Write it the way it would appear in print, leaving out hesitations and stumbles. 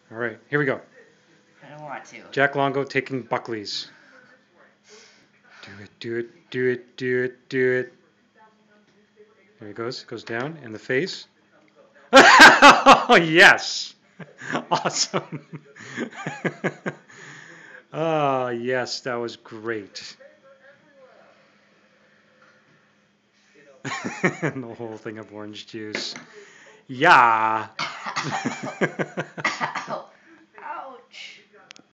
All right, here we go. I don't want to. Jack Longo taking Buckley's. Do it, do it, do it, do it, do it. There he goes. Goes down in the face. Oh, yes. Awesome. Oh, yes, that was great. And the whole thing of orange juice. Yeah. Ow.